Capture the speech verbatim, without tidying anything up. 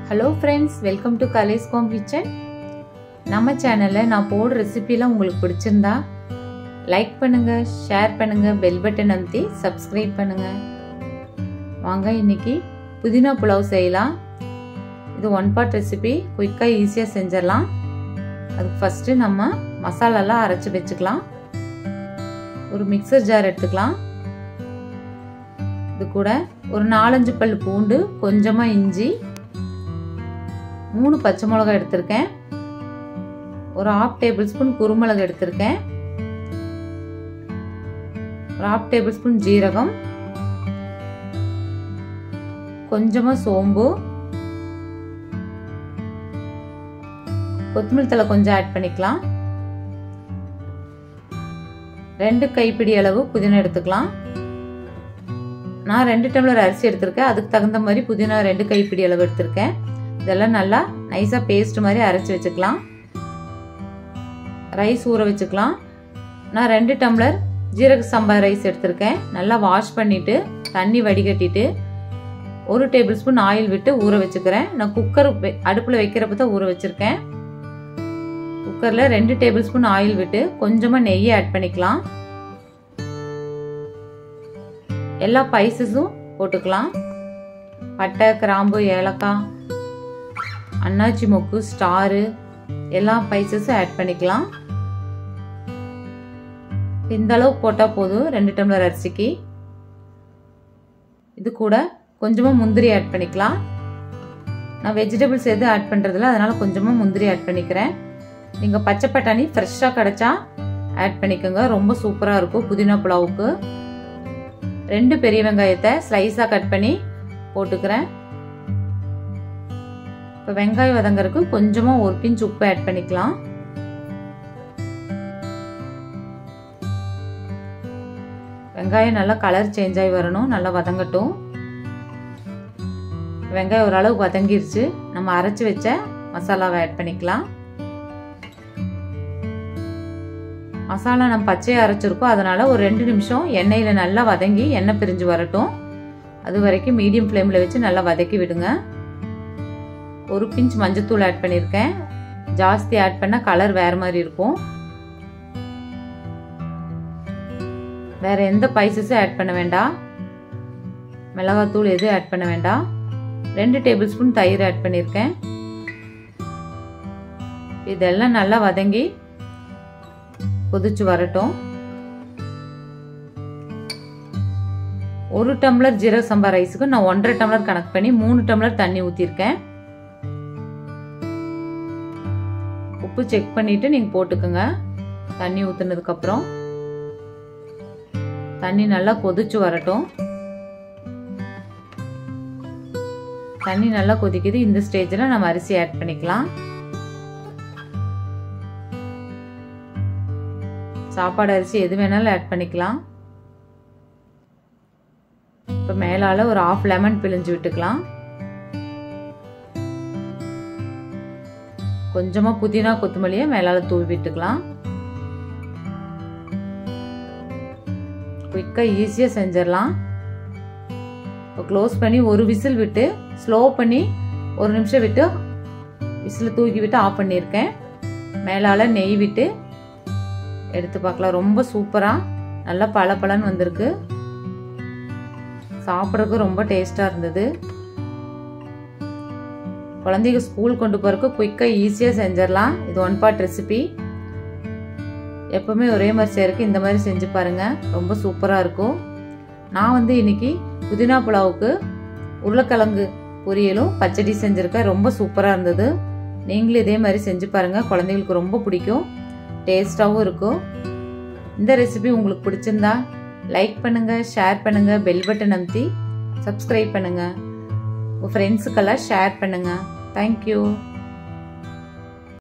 Hello friends, welcome to Kale's Home Kitchen. நம்ம சேனல்ல நான் போடுற ரெசிபிலாம் உங்களுக்கு பிடிச்சிருந்தா லைக் பண்ணுங்க, ஷேர் பண்ணுங்க, பெல் பட்டன் அழுத்தி Subscribe பண்ணுங்க. வாங்க இன்னைக்கு புதினா புலாவ் செய்யலாம். இது ஒன் பார்ட் ரெசிபி, குயிக்கா ஈஸியா செஞ்சிரலாம். அதுக்கு ஃபர்ஸ்ட் நம்ம மசாலாலாம் அரைச்சு வெச்சுக்கலாம். ஒரு மிக்ஸர் ஜார் எடுத்துக்கலாம். இது கூட ஒரு நாலஞ்சு பல் பூண்டு, கொஞ்சமா இஞ்சி, மூணு பச்சை மிளகாய் எடுத்திருக்கேன். ஒரு half டேபிள் ஸ்பூன் குருமிளகு எடுத்திருக்கேன். ஒரு half டேபிள் ஸ்பூன் ஜீரகம், கொஞ்சமா சோம்பு, கொத்தமல்லி தழை கொஞ்சம் ஆட் பண்ணிக்கலாம். ரெண்டு கைப்பிடி அளவு புதினா எடுத்துக்கலாம். நான் ரெண்டு டம்ளர் அரிசி எடுத்திருக்கேன். அதுக்கு தகுந்த மாதிரி புதினா ரெண்டு கைப்பிடி அளவு எடுத்திருக்கேன். இதெல்லாம் நல்லா நைஸா பேஸ்ட் மாதிரி அரைச்சு வச்சுக்கலாம். ரைஸ் ஊற வச்சுக்கலாம். நான் ரெண்டு டம்ளர் ஜீரக சம்பா ரைஸ் எடுத்திருக்கேன். நல்லா வாஷ் பண்ணிட்டு தண்ணி வடிகட்டிட்டு ஒரு டேபிள் ஸ்பூன் ஆயில் விட்டு ஊற வச்சுக்கிறேன். நான் குக்கர் அடுப்புல வைக்கிறப்ப தான் ஊற வச்சிருக்கேன். குக்கர்ல ரெண்டு டேபிள் ஸ்பூன் ஆயில் விட்டு கொஞ்சமா நெய்யை ஆட் பண்ணிக்கலாம். எல்லா ஸ்பைசஸும் போட்டுக்கலாம். பட்டை, கிராம்பு, ஏலக்காய், அன்னாச்சி மொக்கு, ஸ்டாரு, எல்லா ஸ்பைசஸும் ஆட் பண்ணிக்கலாம். இந்த அளவு போட்டா போதும் ரெண்டு டம்ளர் அரிசிக்கு. இது கூட கொஞ்சமா முந்திரி ஆட் பண்ணிக்கலாம். நான் வெஜிடபிள்ஸ் எதுவும் ஆட் பண்றதில்ல, அதனால கொஞ்சமா முந்திரி ஆட் பண்ணிக்கிறேன். நீங்க பச்சை பட்டாணி ஃப்ரெஷ்ஷா கிடைச்சா ஆட் பண்ணிக்கோங்க, ரொம்ப சூப்பரா இருக்கும் புதினா புலாவுக்கு. ரெண்டு பெரிய வெங்காயத்தை ஸ்லைஸா கட் பண்ணி போட்டுக்கிறேன். இப்போ வெங்காயம் வதங்கறதுக்கு கொஞ்சமா ஒரு பிஞ்ச் உப்பு ஆட் பண்ணிக்கலாம். வெங்காயம் நல்லா கலர் சேஞ்ச் ஆகி வரணும், நல்லா வதங்கட்டும். வெங்காயம் ஓரளவு வதங்கிருச்சு. நம்ம அரைச்சு வச்ச மசாலாவை ஆட் பண்ணிக்கலாம். மசாலா நம்ம பச்சையை அரைச்சிருக்கோம், அதனால ஒரு ரெண்டு நிமிஷம் எண்ணெயில நல்லா வதங்கி எண்ணெய் பிரிஞ்சு வரட்டும். அது வரைக்கும் மீடியம் ஃப்ளேம்ல வச்சு நல்லா வதக்கி விடுங்க. ஒரு பிஞ்ச் மஞ்சத்தூள் ஆட் பண்ணியிருக்கேன். ஜாஸ்தி ஆட் பண்ணா கலர் வேற மாதிரி இருக்கும். வேற எந்த ஸ்பைசஸும் ஆட் பண்ண வேண்டாம். மிளகாத்தூள் எதுவும் ஆட் பண்ண வேண்டாம். ரெண்டு டேபிள் ஸ்பூன் தயிர் ஆட் பண்ணியிருக்கேன். இதெல்லாம் நல்லா வதங்கி கொதிச்சு வரட்டும். ஒரு டம்ளர் ஜீரக சம்பா ரைஸுக்கு நான் ஒன்றரை டம்ளர் கணக்கு பண்ணி மூணு டம்ளர் தண்ணி ஊத்திருக்கேன். உப்பு செக் பண்ணிட்டு நீங்க போட்டுக்கோங்க. தண்ணி ஊத்துனதுக்கு அப்புறம் தண்ணி நல்லா கொதிச்சு வரட்டும். தண்ணி நல்லா கொதிக்குது. இந்த ஸ்டேஜ்ல நம்ம அரிசி ஆட் பண்ணிக்கலாம். சாப்பாடு அரிசி எது வேணாலும் ஆட் பண்ணிக்கலாம். இப்ப மேலால ஒரு half லெமன் பிழிஞ்சு விட்டுக்கலாம். கொஞ்சமா புதினா கொத்தமல்லியை மேலால தூவி விட்டுக்கலாம். குயிக்கா ஈஸியா செஞ்சிடலாம். க்ளோஸ் பண்ணி ஒரு விசில் விட்டு ஸ்லோ பண்ணி ஒரு நிமிஷம் விட்டு விசில் தூக்கி விட்டு ஆஃப் பண்ணியிருக்கேன். மேலால நெய் விட்டு எடுத்து பார்க்கலாம். ரொம்ப சூப்பரா நல்லா பல பலன்னு வந்திருக்கு. சாப்பிட்றதுக்கு ரொம்ப டேஸ்டா இருந்தது. குழந்தைங்க ஸ்கூல் கொண்டு போறதுக்கு குயிக்கா ஈஸியா செஞ்சிடலாம். இது ஒன் பார்ட் ரெசிபி. எப்பவுமே ஒரே மாதிரி செய்யறதுக்கு இந்த மாதிரி செஞ்சு பாருங்க, ரொம்ப சூப்பரா இருக்கும். நான் வந்து இன்னைக்கு புதினா புலாவுக்கு உருளைக்கிழங்கு பொரியலும் பச்சடி செஞ்சிருக்கேன். ரொம்ப சூப்பரா இருந்தது. நீங்களும் இதே மாதிரி செஞ்சு பாருங்க, குழந்தைங்களுக்கு ரொம்ப பிடிக்கும், டேஸ்டாவும் இருக்கும். இந்த ரெசிபி உங்களுக்கு பிடிச்சிருந்தா லைக் பண்ணுங்க, ஷேர் பண்ணுங்க, பெல் பட்டன் அழுத்தி Subscribe பண்ணுங்க. உங்க ஃப்ரெண்ட்ஸுக்கெல்லாம் ஷேர் பண்ணுங்க. தேங்க்யூ.